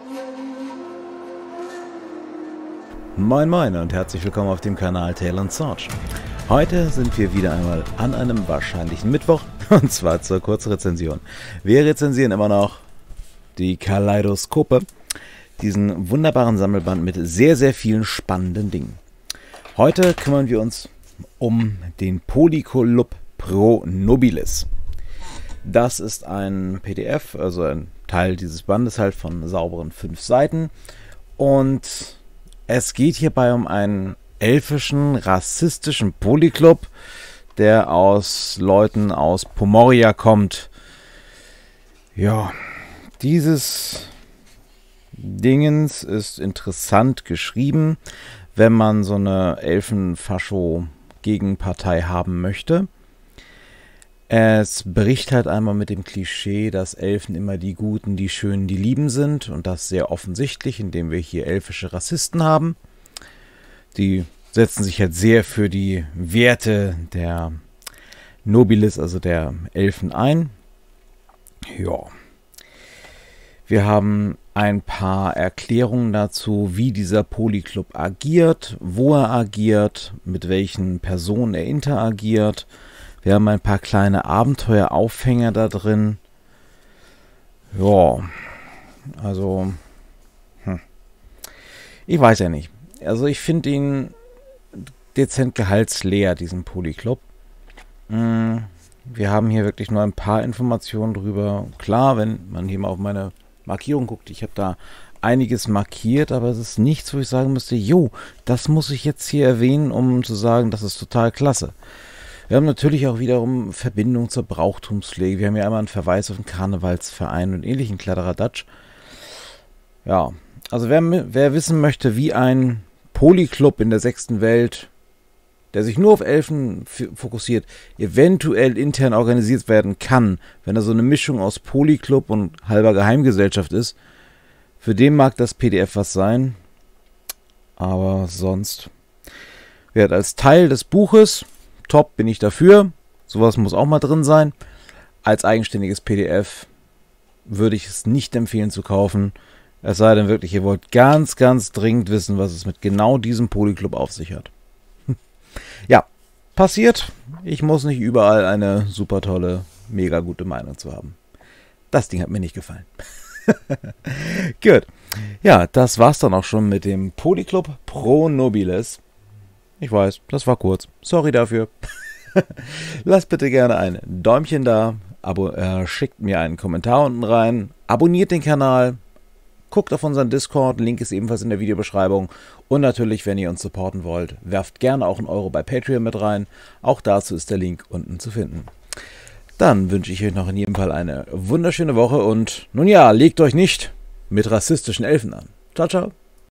Moin Moin und herzlich willkommen auf dem Kanal Tale & Sorge. Heute sind wir wieder einmal an einem wahrscheinlichen Mittwoch, und zwar zur Kurzrezension. Wir rezensieren immer noch die Kaleidoskope, diesen wunderbaren Sammelband mit sehr, sehr vielen spannenden Dingen. Heute kümmern wir uns um den Polyclub Pro Nobilis. Das ist ein PDF, also ein Teil dieses Bandes halt von sauberen 5 Seiten, und es geht hierbei um einen elfischen, rassistischen Polyclub, der aus Leuten aus Pomoria kommt. Ja, dieses Dingens ist interessant geschrieben, wenn man so eine Elfen-Fascho-Gegenpartei haben möchte. Es bricht halt einmal mit dem Klischee, dass Elfen immer die Guten, die Schönen, die Lieben sind. Und das sehr offensichtlich, indem wir hier elfische Rassisten haben. Die setzen sich halt sehr für die Werte der Nobilis, also der Elfen, ein. Ja. Wir haben ein paar Erklärungen dazu, wie dieser Polyclub agiert, wo er agiert, mit welchen Personen er interagiert. Wir haben ein paar kleine Abenteueraufhänger da drin. Ja, also, ich weiß ja nicht. Also ich finde ihn dezent gehaltsleer, diesen Polyclub. Wir haben hier wirklich nur ein paar Informationen drüber. Klar, wenn man hier mal auf meine Markierung guckt, ich habe da einiges markiert, aber es ist nichts, wo ich sagen müsste, jo, das muss ich jetzt hier erwähnen, um zu sagen, das ist total klasse. Wir haben natürlich auch wiederum Verbindung zur Brauchtumspflege. Wir haben ja einmal einen Verweis auf den Karnevalsverein und ähnlichen Kladderadatsch. Ja, also wer wissen möchte, wie ein Polyclub in der 6. Welt, der sich nur auf Elfen fokussiert, eventuell intern organisiert werden kann, wenn er so eine Mischung aus Polyclub und halber Geheimgesellschaft ist, für den mag das PDF was sein. Aber sonst, wird als Teil des Buches top, bin ich dafür. Sowas muss auch mal drin sein. Als eigenständiges PDF würde ich es nicht empfehlen zu kaufen. Es sei denn wirklich, ihr wollt ganz, ganz dringend wissen, was es mit genau diesem Polyclub auf sich hat. Ja, passiert. Ich muss nicht überall eine super tolle, mega gute Meinung zu haben. Das Ding hat mir nicht gefallen. Gut. Ja, das war's dann auch schon mit dem Polyclub Pro Nobilis. Ich weiß, das war kurz. Sorry dafür. Lasst bitte gerne ein Däumchen da. Schickt mir einen Kommentar unten rein. Abonniert den Kanal. Guckt auf unseren Discord. Link ist ebenfalls in der Videobeschreibung. Und natürlich, wenn ihr uns supporten wollt, werft gerne auch einen Euro bei Patreon mit rein. Auch dazu ist der Link unten zu finden. Dann wünsche ich euch noch in jedem Fall eine wunderschöne Woche. Und nun ja, legt euch nicht mit rassistischen Elfen an. Ciao, ciao.